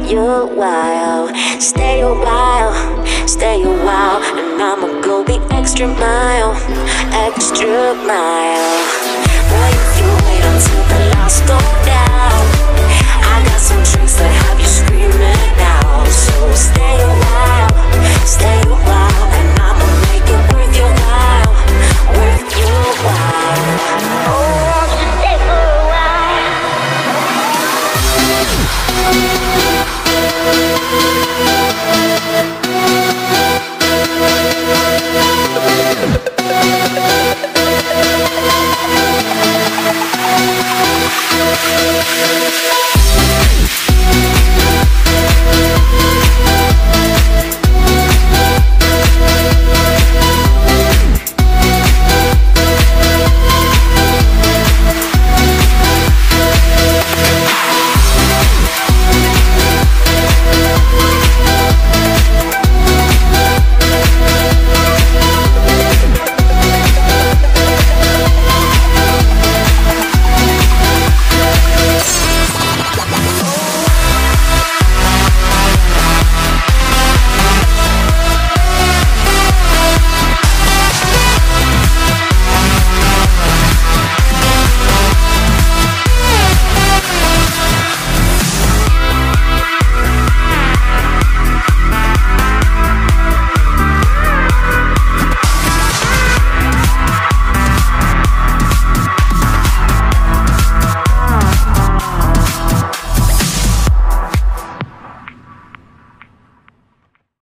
you a while. Stay a while, and I'ma go the extra mile, extra mile. Boy, if you wait until the lights go down, I got some tricks that have you screaming out. So stay a